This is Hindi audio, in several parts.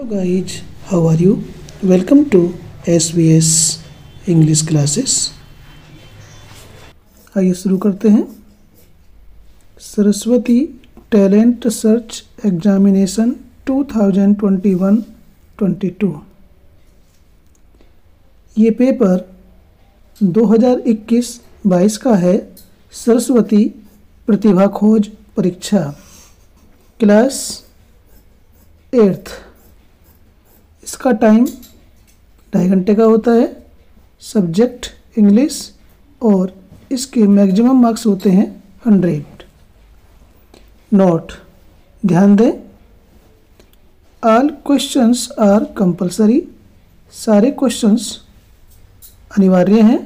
guys, how are you? Welcome to SVS English classes. आइए शुरू करते हैं। सरस्वती टैलेंट सर्च एग्जामिनेशन 2021-22 ये पेपर 2021-22 का है। सरस्वती प्रतिभा खोज परीक्षा क्लास 8th। इसका टाइम 2.5 घंटे का होता है। सब्जेक्ट इंग्लिश और इसके मैक्सिमम मार्क्स होते हैं 100। नोट ध्यान दें, ऑल क्वेश्चंस आर कंपलसरी। सारे क्वेश्चंस अनिवार्य हैं।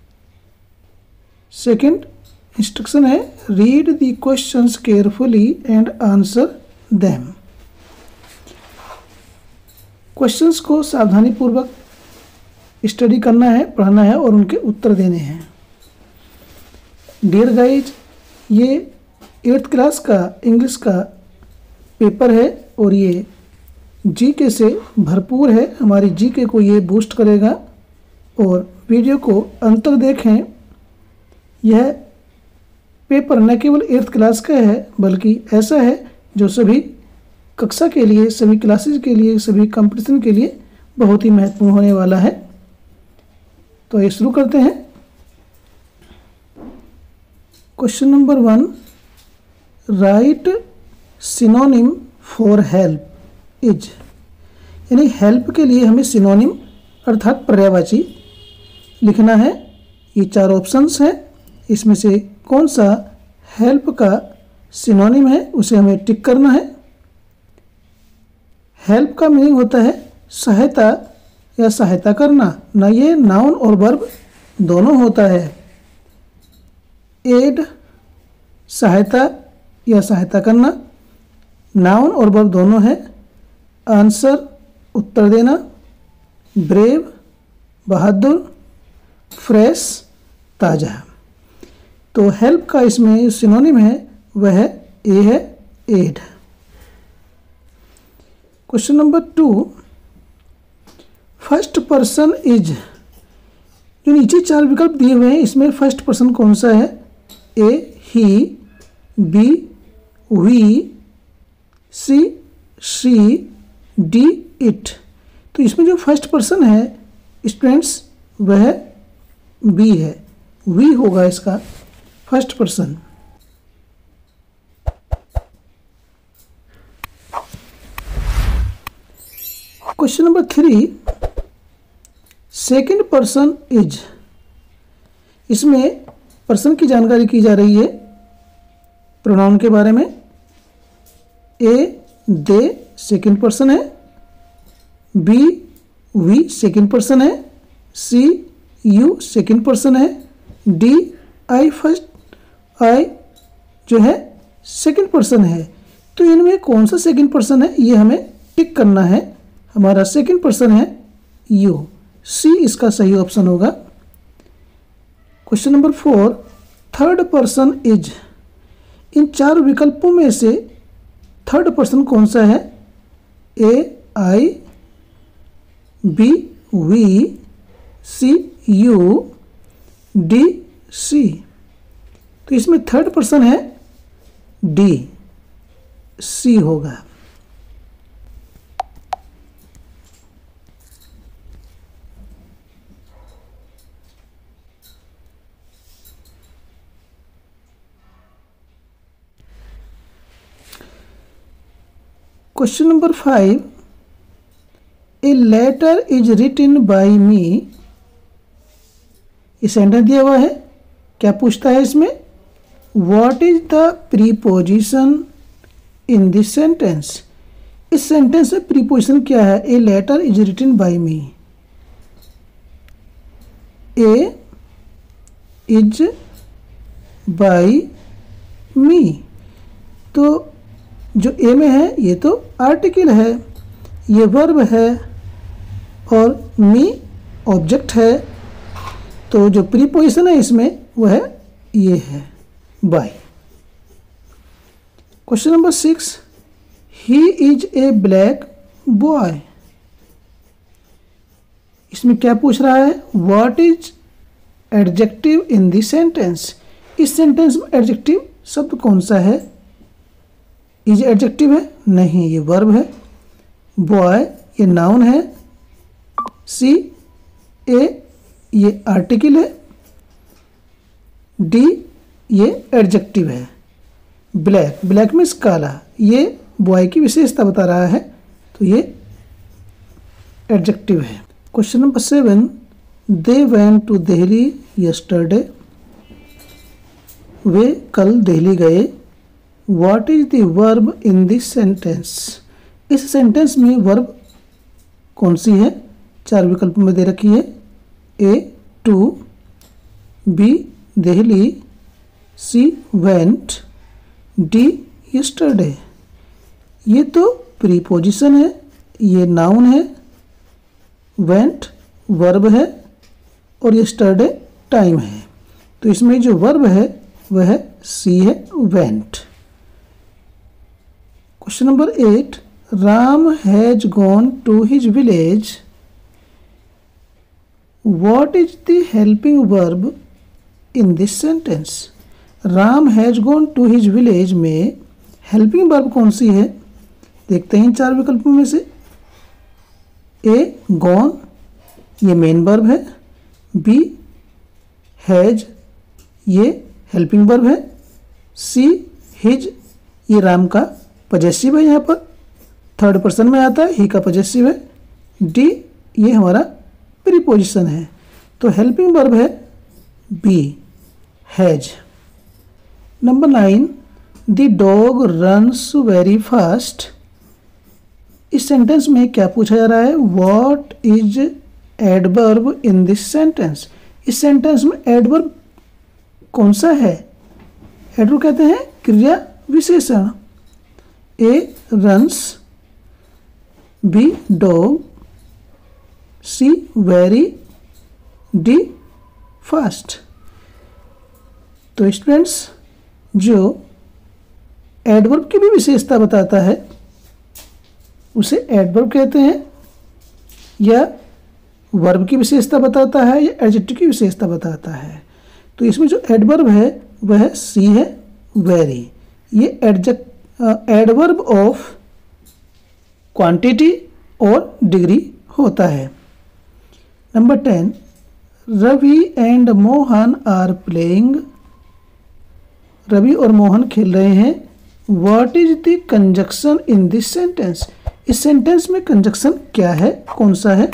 सेकंड इंस्ट्रक्शन है, read the questions carefully and answer them. Questions को सावधानीपूर्वक स्टडी करना है, पढ़ना है और उनके उत्तर देने हैं। डियर गाइज, ये 8th क्लास का इंग्लिश का पेपर है और ये जीके से भरपूर है। हमारी जीके को ये बूस्ट करेगा और वीडियो को अंत तक देखें। यह पेपर न केवल 8th क्लास का है बल्कि ऐसा है जो सभी कक्षा के लिए, सभी क्लासेस के लिए, सभी कंपटीशन के लिए बहुत ही महत्वपूर्ण होने वाला है। तो ये शुरू करते हैं। Question number 1, write synonym for help is. यानी हेल्प के लिए हमें सिनोनिम अर्थात पर्यायवाची लिखना है। ये 4 ऑप्शंस हैं, इसमें से कौन सा हेल्प का सिनोनिम है उसे हमें टिक करना है। हेल्प का मीनिंग होता है सहायता या सहायता करना। ना ये नाउन और वर्ब दोनों होता है। एड सहायता या सहायता करना, नाउन और वर्ब दोनों है। आंसर उत्तर देना, ब्रेव बहादुर, फ्रेश ताज़ा। तो हेल्प का इसमें सिनोनिम है वह ए है, aid. Question number 2, first person is. जो नीचे 4 विकल्प दिए हुए हैं इसमें फर्स्ट पर्सन कौन सा है? A he, B we, C she, D it. तो इसमें जो फर्स्ट पर्सन है स्टूडेंट्स वह बी है, वी होगा इसका first person. Question number 3, second person is. इसमें पर्सन की जानकारी की जा रही है, प्रोनाउन के बारे में। ए दे सेकंड पर्सन है, बी वी सेकंड पर्सन है, सी यू सेकंड पर्सन है, डी आई फर्स्ट आई जो है सेकंड पर्सन है। तो इनमें कौन सा सेकंड पर्सन है ये हमें टिक करना है। हमारा सेकंड पर्सन है यू, सी इसका सही ऑप्शन होगा। Question number 4, third person is. इन 4 विकल्पों में से थर्ड पर्सन कौन सा है? A I, B we, C you, D she. तो इसमें थर्ड पर्सन है डी, सी होगा। Question number 5, a letter is written by me. ये सेंटेंस दिया हुआ है, क्या पूछता है इसमें? What is the preposition in this sentence. इस सेंटेंस में प्रीपोजिशन क्या है? A letter is written by me. A is by me, तो जो ए में है ये तो आर्टिकल है, ये वर्ब है और मी ऑब्जेक्ट है। तो जो प्रीपोजिशन है इसमें वह ये है by. Question number 6, he is a black boy. इसमें क्या पूछ रहा है, what is adjective in this sentence. इस सेंटेंस में एडजेक्टिव शब्द कौन सा है। इज एडजेक्टिव है, नहीं, ये वर्ब है। बॉय ये नाउन है। सी ए ये आर्टिकल है। डी ये एडजेक्टिव है। ब्लैक, ब्लैक मीन्स काला, ये बॉय की विशेषता बता रहा है, तो ये एडजेक्टिव है। Question number 7, they went to Delhi yesterday. वे कल दिल्ली गए। What is the verb in this sentence. इस सेंटेंस में वर्ब कौन सी है। 4 विकल्प में दे रखी है। A to, B Delhi, C went, D yesterday. ये तो प्रीपोजिशन है, ये नाउन है, वेंट वर्ब है और यस्टरडे टाइम है। तो इसमें जो वर्ब है वह सी है, went. Question number 8, Ram has gone to his village. What is the helping verb in this sentence. Ram has gone to his village में हेल्पिंग वर्ब कौन सी है। देखते हैं 4 विकल्पों में से। ए गॉन ये मेन वर्ब है। बी हैज ये हेल्पिंग वर्ब है। सी हिज ये राम का पजेसिव है, यहाँ पर 3rd पर्सन में आता है, ही का पजेसिव है। डी ये हमारा प्रीपोजिशन है। तो हेल्पिंग वर्ब है B has. Number 9, the dog runs very fast. इस सेंटेंस में क्या पूछा जा रहा है, what is adverb in this sentence. इस सेंटेंस में एडवर्ब कौन सा है। एडवर्ब कहते हैं क्रिया विशेषण। A runs, B dog, C very, D fast. तो स्टूडेंट्स जो एडवर्ब की भी विशेषता बताता है उसे एडवर्ब कहते हैं, या वर्ब की विशेषता बताता है या एडजेक्टिव की विशेषता बताता है। तो इसमें जो एडवर्ब है वह सी है, वेरी। ये एडवर्ब ऑफ क्वांटिटी और डिग्री होता है। Number 10, Ravi and Mohan are playing. Ravi और मोहन खेल रहे हैं। What is the conjunction in this sentence. इस सेंटेंस में कंजक्शन क्या है, कौन सा है।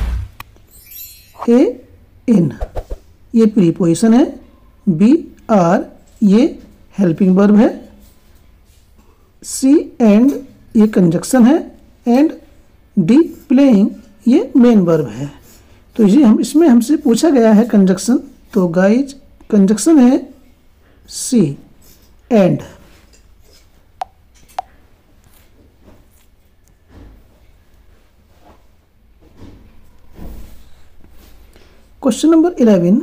ए इन ये प्रीपोजिशन है। बी आर ये हेल्पिंग वर्ब है। सी एंड ये कंजक्शन है। एंड डी प्लेइंग ये मेन वर्ब है। तो ये इसमें हमसे पूछा गया है कंजक्शन, तो गाइज कंजक्शन है C and. Question number 11,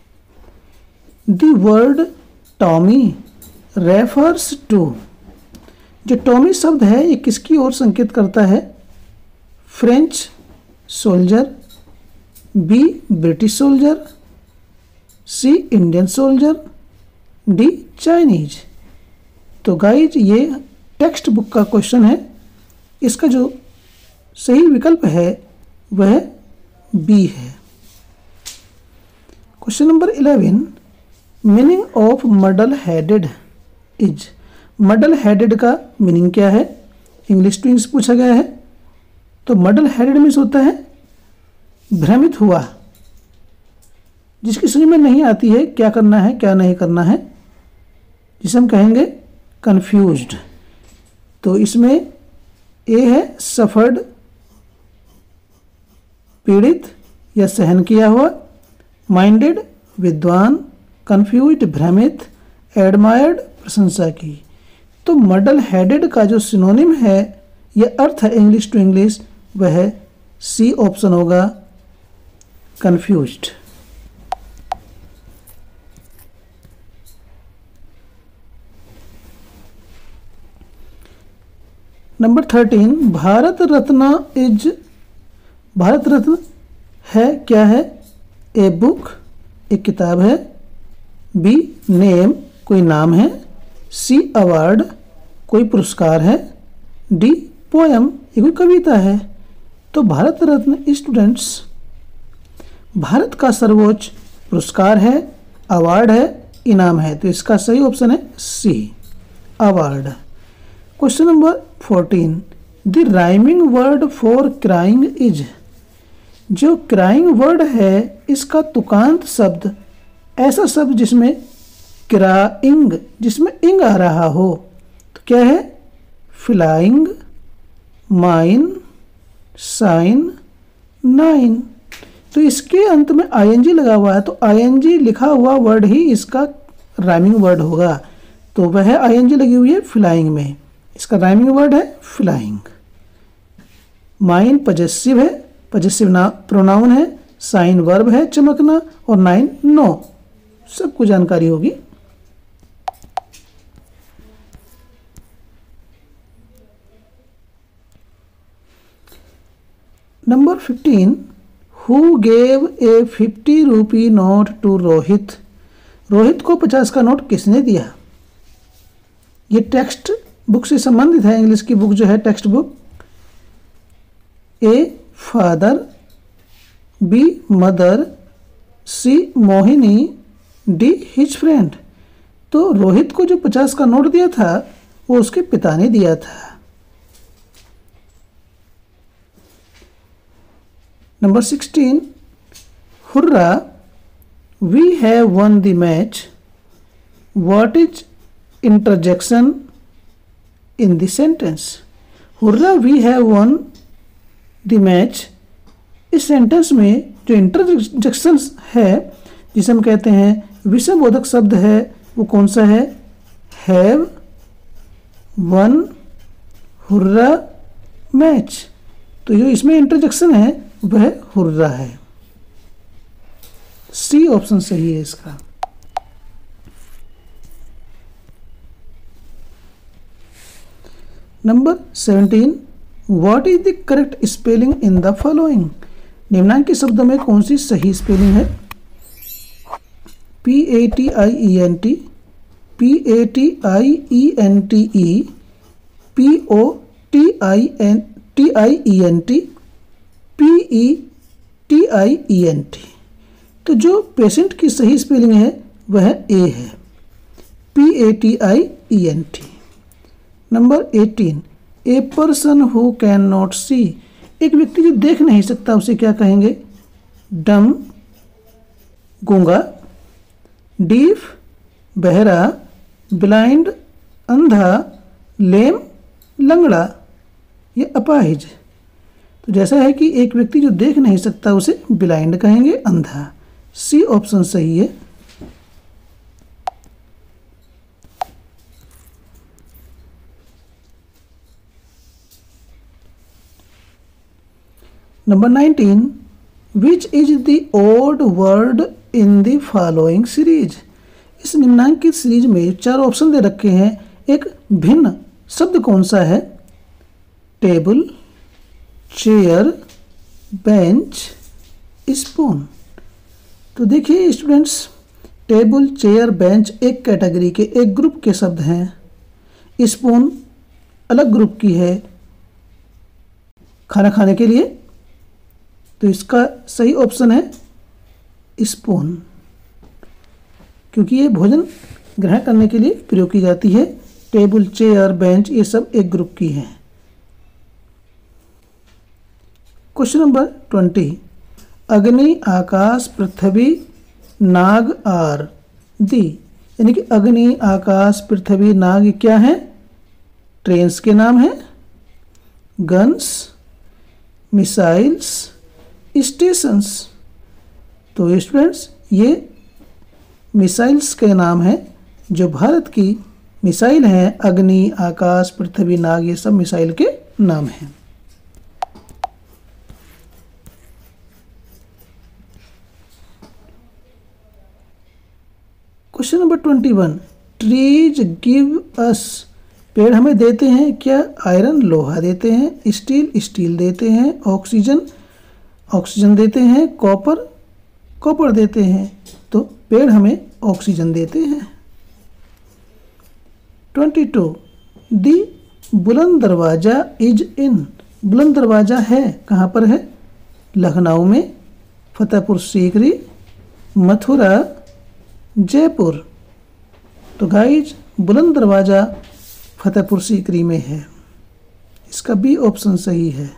the word Tommy refers to. जो टॉमी शब्द है ये किसकी ओर संकेत करता है। French soldier, B British soldier, C Indian soldier, D Chinese. तो गाइज ये टेक्स्ट बुक का क्वेश्चन है। इसका जो सही विकल्प है वह बी है। Question number 11, meaning of muddle headed is. Muddle headed का मीनिंग क्या है। इंग्लिश टू इंग्लिश पूछा गया है। तो मडल हेडेड मीन्स होता है भ्रमित हुआ, जिसकी समझ में नहीं आती है क्या करना है क्या नहीं करना है, जिसे हम कहेंगे कंफ्यूज्ड। तो इसमें ए है सफर्ड पीड़ित या सहन किया हुआ, माइंडेड विद्वान, कंफ्यूज्ड भ्रमित, एडमायर्ड प्रशंसा की। तो मडल हेडेड का जो सिनोनिम है या अर्थ है इंग्लिश टू इंग्लिश वह सी ऑप्शन होगा, कंफ्यूज्ड। नंबर 13, भारत रत्न है क्या है? ए बुक, एक किताब है। बी नेम, कोई नाम है। सी अवार्ड, कोई पुरस्कार है। डी पोएम, ये कोई कविता है। तो भारत रत्न स्टूडेंट्स भारत का सर्वोच्च पुरस्कार है, अवार्ड है, इनाम है। तो इसका सही ऑप्शन है C, award. Question number 14, the rhyming word for crying is. जो क्राइंग वर्ड है इसका तुकांत शब्द, ऐसा शब्द जिसमें क्राइंग, जिसमें इंग आ रहा हो, तो क्या है? Flying, mine, shine, nine. तो इसके अंत में आईएनजी लगा हुआ है, तो आईएनजी लिखा हुआ वर्ड ही इसका राइमिंग वर्ड होगा। तो वह आईएनजी लगी हुई है फ्लाइंग में, इसका राइमिंग वर्ड है फ्लाइंग। माइन पजेसिव है, पजेसिव प्रोनाउन है। साइन वर्ब है, चमकना। और नाइन नो, सबको जानकारी होगी। Number 15, who gave a 50 rupee note to Rohit. Rohit को 50 का नोट किसने दिया? ये टेक्स्ट बुक से संबंधित है, इंग्लिश की बुक जो है text book. A father, B mother, C Mohini, D his friend. तो रोहित को जो 50 का नोट दिया था वो उसके पिता ने दिया था। Number 16, hurrah we have won the match, what is interjection in the sentence. Hurrah we have won the match, इस सेंटेंस में जो इंटरजेक्शन है, जिसे हम कहते हैं विषयबोधक शब्द है, वो कौन सा है? Have, won, hurrah, match. तो जो इसमें इंटरजेक्शन है वह हुर्रा है। सी ऑप्शन सही है इसका। Number 17, what is the correct spelling in the following. निम्नांकित शब्दों में कौन सी सही स्पेलिंग है? PATIENT, PATIENTE, POTIENT, PETIENT। तो जो पेशेंट की सही स्पेलिंग है वह ए है, PATIENT। Number 18, a person who can not see. एक व्यक्ति जो देख नहीं सकता उसे क्या कहेंगे? डम, गूंगा। डीफ, बहरा। ब्लाइंड, अंधा। लेम, लंगड़ा। ये अपाहिज। तो जैसा है कि एक व्यक्ति जो देख नहीं सकता उसे ब्लाइंड कहेंगे, अंधा। सी ऑप्शन सही है। Number 19, which is the odd word in the following series. इस निम्नांकित सीरीज में 4 ऑप्शन दे रखे हैं, एक भिन्न शब्द कौन सा है? Table, chair, bench, spoon. तो देखिए स्टूडेंट्स, टेबल, चेयर, बेंच एक कैटेगरी के, एक ग्रुप के शब्द हैं। स्पून अलग ग्रुप की है, खाना खाने के लिए। तो इसका सही ऑप्शन है स्पून, क्योंकि ये भोजन ग्रहण करने के लिए प्रयोग की जाती है। टेबल, चेयर, बेंच ये सब एक ग्रुप की हैं। क्वेश्चन नंबर 20, अग्नि, आकाश, पृथ्वी, नाग आर दी। यानी कि अग्नि, आकाश, पृथ्वी, नाग ये क्या है? ट्रेन्स के नाम हैं, गन्स, मिसाइल्स, स्टेशंस। तो स्टूडेंट्स ये मिसाइल्स के नाम हैं, जो भारत की मिसाइल हैं। अग्नि, आकाश, पृथ्वी, नाग ये सब मिसाइल के नाम हैं। Question number 21, trees give us. पेड़ हमें देते हैं क्या? आयरन, लोहा देते हैं। स्टील, स्टील देते हैं। ऑक्सीजन, ऑक्सीजन देते हैं, कॉपर देते हैं, तो पेड़ हमें ऑक्सीजन देते हैं। 22 दी बुलंद दरवाज़ा इज इन, बुलंद दरवाज़ा है कहाँ पर है? लखनऊ में, फतेहपुर सीकरी, मथुरा, जयपुर। तो गाइज बुलंद दरवाज़ा फतेहपुर सीकरी में है, इसका बी ऑप्शन सही है।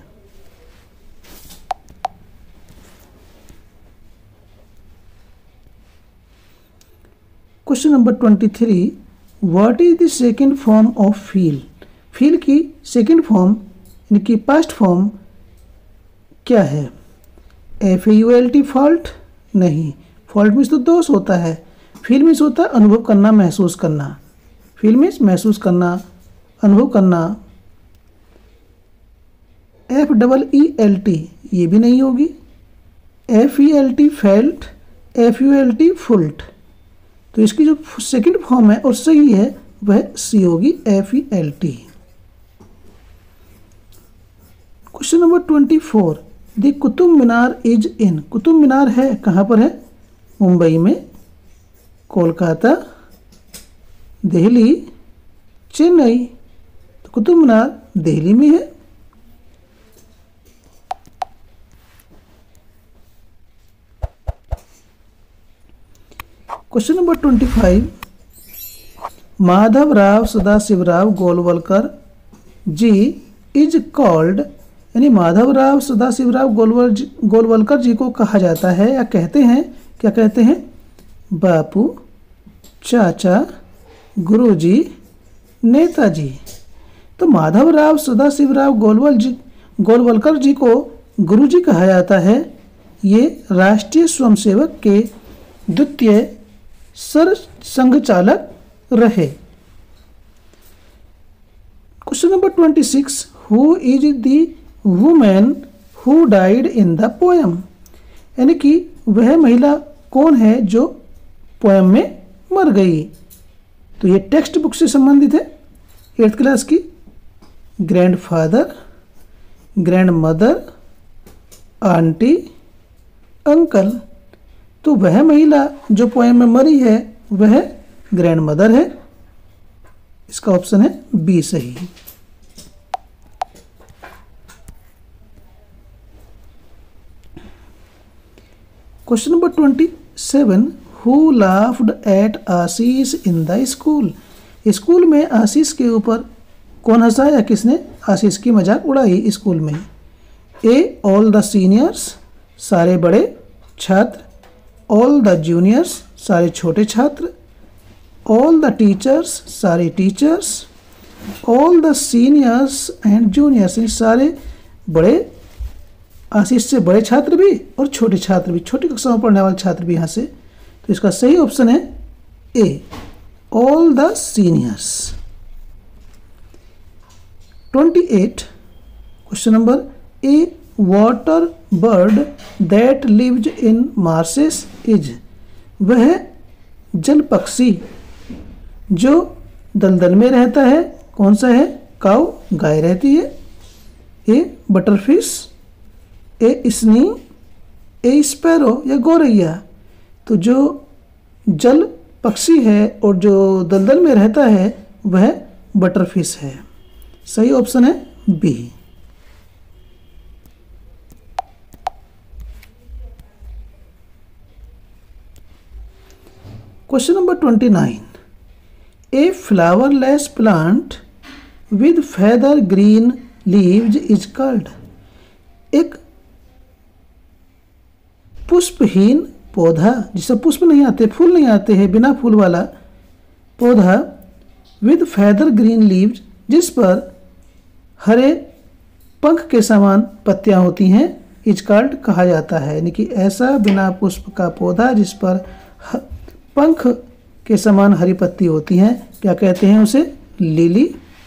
Question number 23 what is the second form of feel? Feel की सेकंड फॉर्म यानी कि पास्ट फॉर्म क्या है? FAULT fault? नहीं, फॉल्ट मीन्स तो दोष होता है, फील मीन्स होता है अनुभव करना, महसूस करना। फील मीन्स महसूस करना, अनुभव करना। FEELT ये भी नहीं होगी। FELT felt, FULT fult. तो इसकी जो सेकंड फॉर्म है और सही है वह सी होगी, FELT। Question number 24 the Qutub Minar is in, Qutub Minar है कहाँ पर है? मुंबई में, कोलकाता, दिल्ली, चेन्नई। तो कुतुब मीनार दिल्ली में है। Question number 25 Madhavrao Sadashivrao Golwalkar ji is called, यानी माधवराव सदाशिवराव गोलवलकर जी को कहा जाता है या कहते हैं, क्या कहते हैं? बापू, चाचा, गुरुजी, नेताजी। तो माधवराव सदाशिवराव गोलवलकर जी को गुरुजी कहा जाता है। ये राष्ट्रीय स्वयंसेवक के द्वितीय सर संघ चालक रहे। Question number 26 who is the women who died in the poem, यानी कि वह महिला कौन है जो पोएम में मर गई? तो ये टेक्स्ट बुक से संबंधित है, 8th क्लास की। Grandfather, grandmother, aunty, uncle. तो वह महिला जो पोएम में मरी है वह ग्रैंड मदर है, इसका ऑप्शन है बी सही। Question number 27 who laughed at Ashish in the school, school में आशीष के ऊपर कौन हंसा या किसने आशीष की मजाक उड़ाई स्कूल में? ए ऑल द सीनियर्स, सारे बड़े छात्र, ऑल द जूनियर्स, सारे छोटे छात्र, ऑल द टीचर्स, सारे teachers, all the seniors and juniors, सारे बड़े, आशीष से बड़े छात्र भी और छोटे छात्र भी, छोटी कक्षा में पढ़ने वाले छात्र भी यहाँ से। तो इसका सही ऑप्शन है A all the seniors. 28 question number a water bird that lives in marshes is, वह जल पक्षी जो दलदल में रहता है कौन सा है? काऊ, गाय रहती है। A butterfish, a snail, a sparrow या गौरैया। तो जो जल पक्षी है और जो दलदल में रहता है वह बटरफिश है, सही ऑप्शन है B. Question number 29 a flowerless plant with feather green leaves is called, एक पुष्पहीन पौधा जिससे पुष्प नहीं आते, फूल नहीं आते हैं, बिना फूल वाला पौधा विद फेदर ग्रीन लीव्स, जिस पर हरे पंख के समान पत्तियां होती हैं, इज कॉल्ड कहा जाता है। यानी कि ऐसा बिना पुष्प का पौधा जिस पर पंख के समान हरी पत्ती होती हैं, क्या कहते हैं उसे? Lily,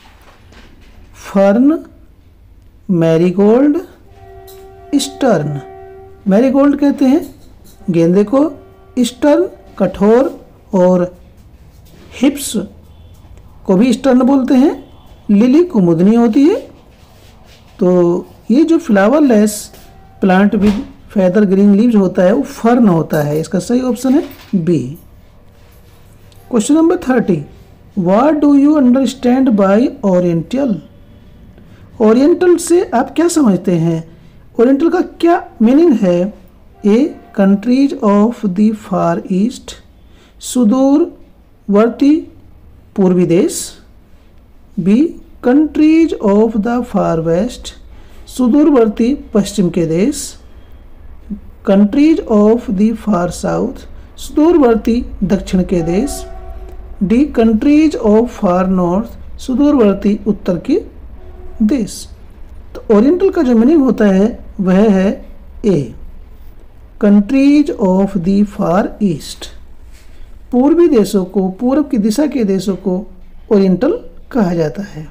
fern, marigold, stern. Marigold कहते हैं गेंदे को, स्टर्न कठोर और हिप्स को भी स्टर्न बोलते हैं, लिली कुमुदनी होती है। तो ये जो flowerless plant with feather green leaves होता है वो फर्न होता है। इसका सही ऑप्शन है B. Question number 30, what do you understand by oriental? Oriental से आप क्या समझते हैं? ओरिएंटल का क्या मीनिंग है? A, countries of the far east, सुदूरवर्ती पूर्वी देश। B, countries of the far west, सुदूरवर्ती पश्चिम के देश। Countries of the far south, सुदूरवर्ती दक्षिण के देश। D, countries of far north, सुदूरवर्ती उत्तर के देश। तो ओरिएंटल का जो मीनिंग होता है वह है A, countries of the far east. पूर्वी देशों को, पूर्व की दिशा के देशों को ओरिएंटल कहा जाता है।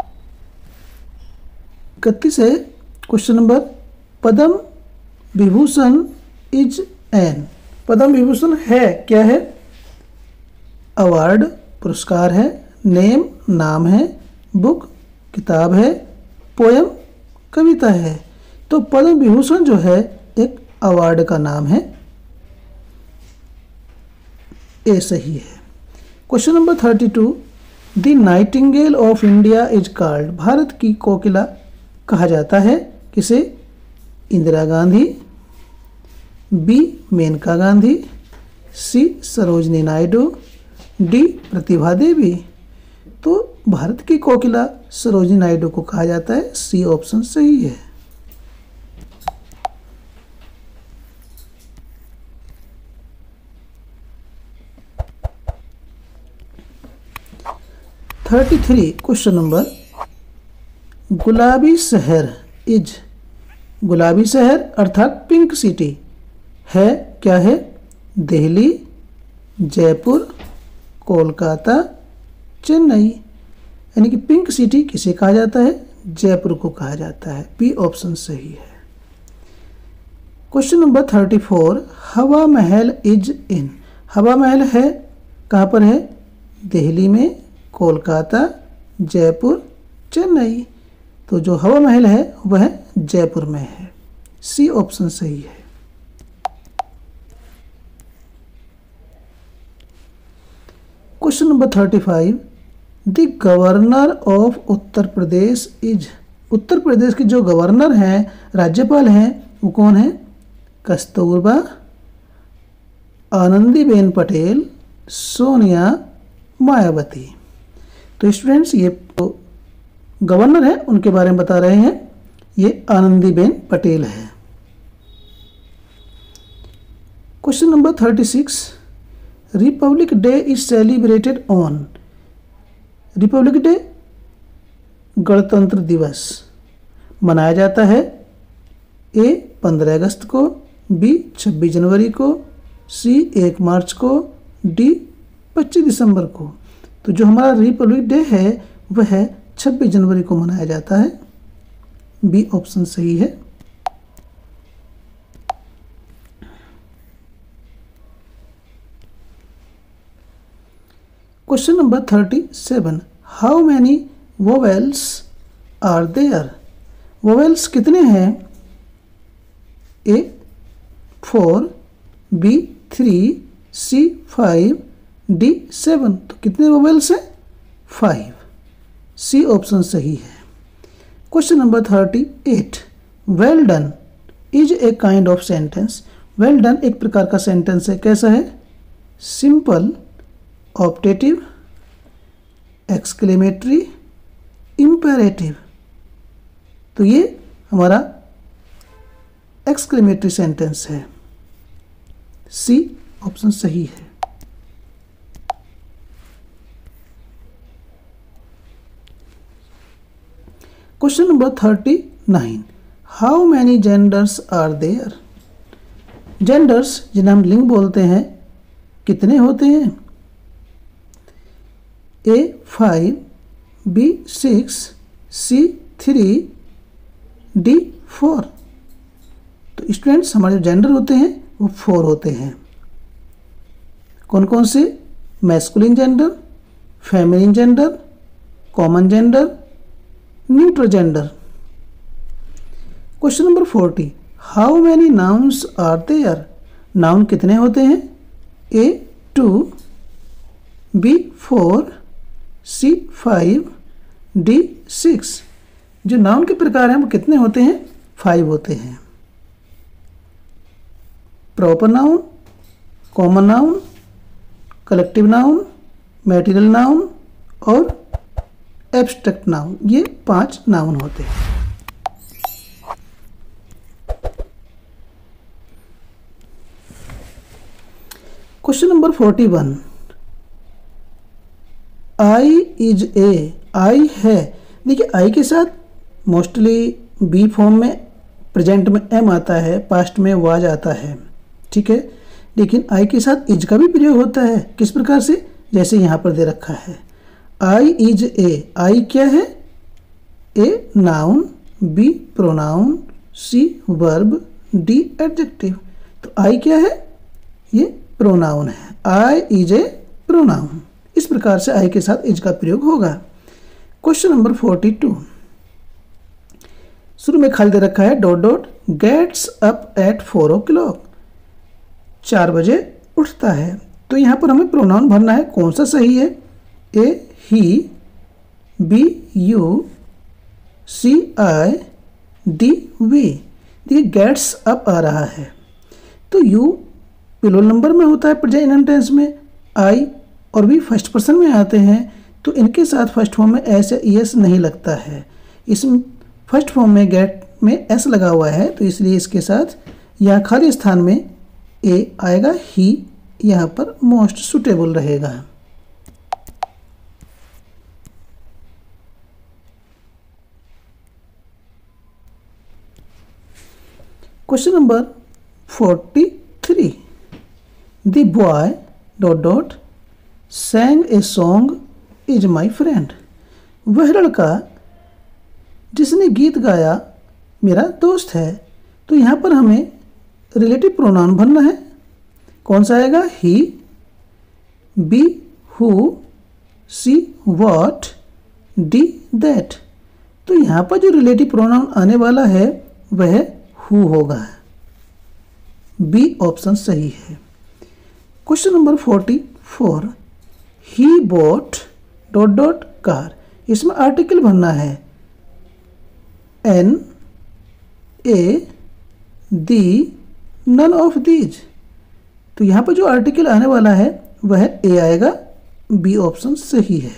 31 है question number, Padma Vibhushan is an. Padma Vibhushan है क्या है? अवार्ड पुरस्कार है, नेम नाम है, बुक किताब है, पोयम कविता है। तो पद्म विभूषण जो है एक अवार्ड का नाम है, ए सही है। Question number 32, the nightingale of India is called. भारत की कोकिला कहा जाता है किसे? Indira Gandhi, B, Maneka Gandhi, C, Sarojini Naidu, D, Pratibha Devi. तो भारत की कोकिला सरोजनी नायडू को कहा जाता है, सी ऑप्शन सही है। क्वेश्चन नंबर, गुलाबी शहर इज। गुलाबी शहर अर्थात पिंक सिटी है क्या है? दिल्ली, जयपुर, कोलकाता, चेन्नई। यानी कि पिंक सिटी किसे कहा जाता है? जयपुर को कहा जाता है, बी ऑप्शन सही है। क्वेश्चन नंबर 34, हवा महल इज इन। हवा महल है कहाँ पर है? दिल्ली में, कोलकाता, जयपुर, चेन्नई। तो जो हवा महल है वह जयपुर में है, सी ऑप्शन सही है। Question number 35, the governor of Uttar Pradesh is. Uttar Pradesh के जो गवर्नर हैं, राज्यपाल हैं, वो कौन है? कस्तूरबा, आनंदीबेन पटेल, सोनिया, मायावती। तो स्टूडेंट्स ये तो गवर्नर है उनके बारे में बता रहे हैं, ये आनंदीबेन पटेल है। Question number 36, republic day is celebrated on. Republic day गणतंत्र दिवस मनाया जाता है ए 15 अगस्त को, बी 26 जनवरी को, सी 1 मार्च को, डी 25 दिसंबर को। तो जो हमारा रिपब्लिक डे है वह 26 जनवरी को मनाया जाता है, बी ऑप्शन सही है। Question number 37, how many vowels are there. Vowels कितने हैं? A 4, B 3, C 5, D 7। तो कितने वोवेल्स हैं? 5, सी ऑप्शन सही है। Question number 38, well done is a kind of sentence. Well done एक प्रकार का सेंटेंस है, कैसा है? Simple, optative, exclamatory, imperative. तो ये हमारा एक्सक्लेमेटरी सेंटेंस है, सी ऑप्शन सही है। Question number 39, how many genders are there. Genders जिन्हें हम लिंग बोलते हैं, कितने होते हैं? A 5, B 6, C 3, D 4। तो स्टूडेंट्स हमारे जो जेंडर होते हैं वो 4 होते हैं। कौन कौन से? Masculine gender, feminine gender, common gender, neutral gender. Question number 40, how many nouns are there, noun कितने होते हैं? A 2, B 4, C 5, D 6। जो नाउन के प्रकार हैं वो कितने होते हैं? 5 होते हैं। Proper noun, common noun, collective noun, material noun और एब्स्ट्रैक्ट नाउन, ये 5 नाउन होते हैं। Question number 41, I is a, I है। देखिए आई के साथ मोस्टली बी फॉर्म में प्रेजेंट में एम आता है, पास्ट में वाज आता है, ठीक है। लेकिन आई के साथ इज का भी प्रयोग होता है। किस प्रकार से? जैसे यहाँ पर दे रखा है, आई इज ए। आई क्या है? A noun, B pronoun, C verb, D adjective. तो आई क्या है? ये प्रोनाउन है। I is a pronoun. इस प्रकार से आई के साथ इज का प्रयोग होगा। क्वेश्चन नंबर 42, शुरू में खाली दे रखा है dot dot, gets up at 4 o'clock, 4 बजे उठता है। तो यहाँ पर हमें प्रोनाउन भरना है, कौन सा सही है? A he, B you, C I, D we. देखिए गेट्स अप आ रहा है तो यू प्लूरल नंबर में होता है प्रेजेंट टेंस में, आई और वी फर्स्ट पर्सन में आते हैं, तो इनके साथ फर्स्ट फॉर्म में एस या एस नहीं लगता है। इसमें फर्स्ट फॉर्म में गेट में एस लगा हुआ है, तो इसलिए इसके साथ यहाँ खाली स्थान में ए आएगा। ही यहाँ पर मोस्ट सुटेबल रहेगा। Question number 43, the boy dot dot sang a song is my friend, वह लड़का जिसने गीत गाया मेरा दोस्त है। तो यहाँ पर हमें रिलेटिव प्रोनाउन भरना है, कौन सा आएगा? He, B who, C what, D that. तो यहाँ पर जो रिलेटिव प्रोनाउन आने वाला है वह हु होगा। बी ऑप्शन सही है। Question number 44, he bought dot dot car, इसमें आर्टिकल भरना है an, a, the, none of these. तो यहाँ पर जो आर्टिकल आने वाला है वह ए आएगा। बी ऑप्शन सही है।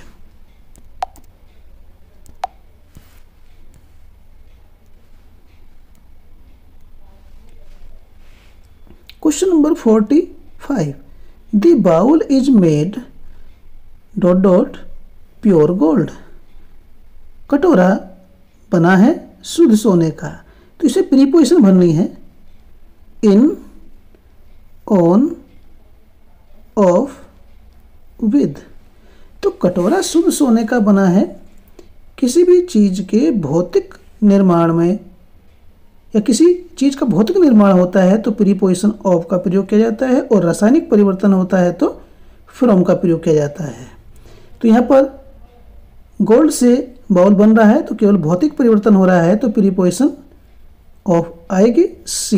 Question number 45, the bowl is made dot dot pure gold, कटोरा बना है शुद्ध सोने का। तो इसे प्रीपोजिशन भरनी है इन, ऑन, ऑफ, विद। तो कटोरा शुद्ध सोने का बना है। किसी भी चीज़ के भौतिक निर्माण में या किसी चीज़ का भौतिक निर्माण होता है तो प्रीपोजिशन ऑफ का प्रयोग किया जाता है, और रासायनिक परिवर्तन होता है तो फ्रॉम का प्रयोग किया जाता है। तो यहाँ पर गोल्ड से बाउल बन रहा है तो केवल भौतिक परिवर्तन हो रहा है, तो प्रीपोजिशन ऑफ आएगी C.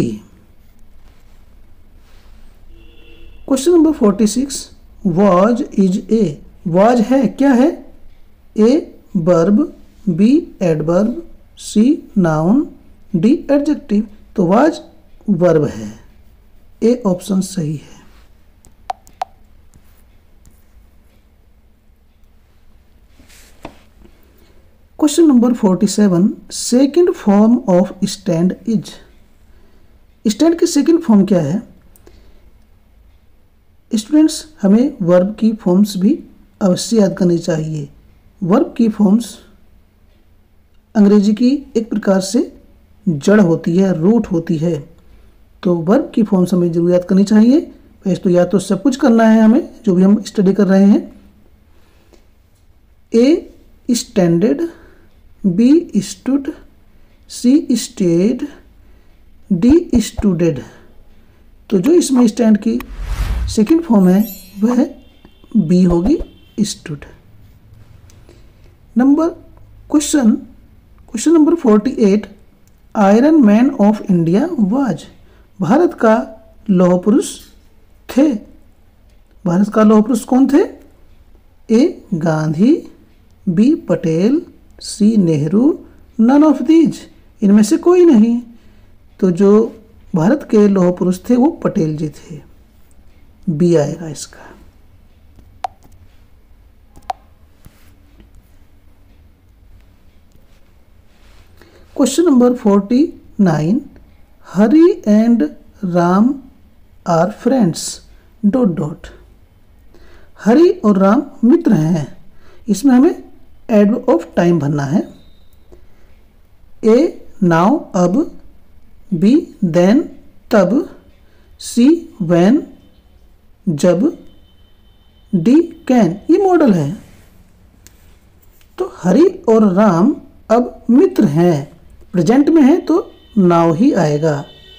Question number 46, was is a, was है क्या है? A verb, B adverb, C noun, D adjective. तो वाज वर्ब है। ए ऑप्शन सही है। Question number 47, second form of stand is, stand की सेकंड फॉर्म क्या है? स्टूडेंट्स, हमें वर्ब की फॉर्म्स भी अवश्य याद करनी चाहिए। वर्ब की फॉर्म्स अंग्रेजी की एक प्रकार से जड़ होती है, रूट होती है, तो वर्ब की फॉर्म्स हमें जरूर याद करनी चाहिए। वैसे तो या तो सब कुछ करना है हमें जो भी हम स्टडी कर रहे हैं। A standed, B stood, C stead, D stooded. तो जो इसमें स्टैंड की सेकंड फॉर्म है वह बी होगी, stood. Question number 48, iron man of India was. भारत का लौह पुरुष थे। भारत का लौह पुरुष कौन थे? A Gandhi, B Patel, C Nehru, none of these, इनमें से कोई नहीं। तो जो भारत के लौह पुरुष थे वो पटेल जी थे। बी आएगा इसका। Question number 49, Hari and Ram are friends dot dot. Hari और राम मित्र हैं। इसमें हमें एडवर्ब ऑफ टाइम भरना है। ए नाउ अब, बी देन तब, सी व्हेन जब, डी कैन, ये मॉडल है। तो हरि और राम अब मित्र हैं, प्रेजेंट में है तो नाउ ही आएगा।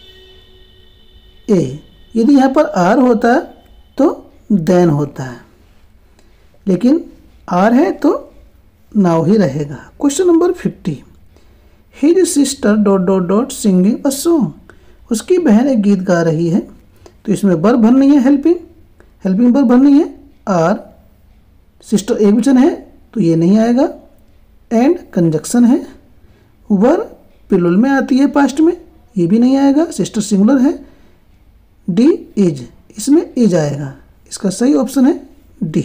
ए, यदि यहाँ पर आर होता तो देन होता है, लेकिन आर है तो नाउ ही रहेगा। Question number 50, his sister dot dot dot singing a song. उसकी बहन एक गीत गा रही है। तो इसमें वर्ब भरनी है, हेल्पिंग वर्ब भरनी है। आर, सिस्टर एक वचन है तो ये नहीं आएगा। एंड कंजक्शन है। वर्ब प्लूरल में आती है पास्ट में, ये भी नहीं आएगा। सिस्टर सिंगुलर है। डी इज, इसमें इज आएगा। इसका सही ऑप्शन है डी।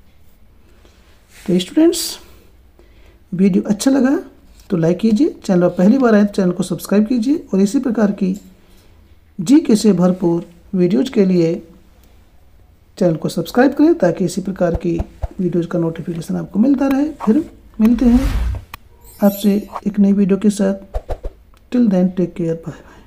तो स्टूडेंट्स, वीडियो अच्छा लगा तो लाइक कीजिए। चैनल पर पहली बार आए तो चैनल को सब्सक्राइब कीजिए और इसी प्रकार की जीके से भरपूर वीडियोज के लिए चैनल को सब्सक्राइब करें ताकि इसी प्रकार की वीडियोज का नोटिफिकेशन आपको मिलता रहे। फिर मिलते हैं आपसे एक नई वीडियो के साथ। Till then take care, bye bye.